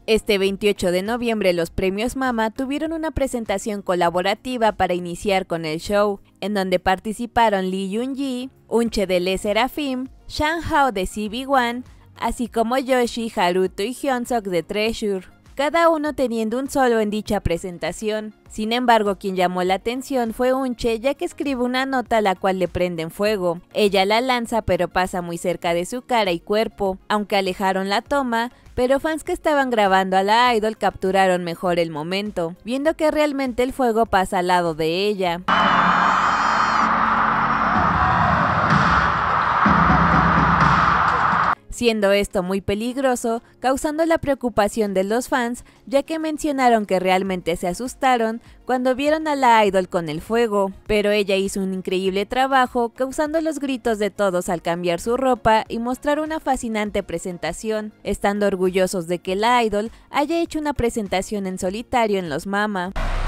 Este 28 de noviembre los premios Mama tuvieron una presentación colaborativa para iniciar con el show, en donde participaron Lee Yoon-ji, Unche de Le Sserafim, Shang Hao de CB1, así como Yoshi, Haruto y Hyunsuk de Treasure, cada uno teniendo un solo en dicha presentación. Sin embargo, quien llamó la atención fue Unche, ya que escribe una nota a la cual le prenden fuego. Ella la lanza pero pasa muy cerca de su cara y cuerpo, aunque alejaron la toma, pero fans que estaban grabando a la idol capturaron mejor el momento, viendo que realmente el fuego pasa al lado de ella. Siendo esto muy peligroso, causando la preocupación de los fans, ya que mencionaron que realmente se asustaron cuando vieron a la idol con el fuego, pero ella hizo un increíble trabajo, causando los gritos de todos al cambiar su ropa y mostrar una fascinante presentación, estando orgullosos de que la idol haya hecho una presentación en solitario en los Mama.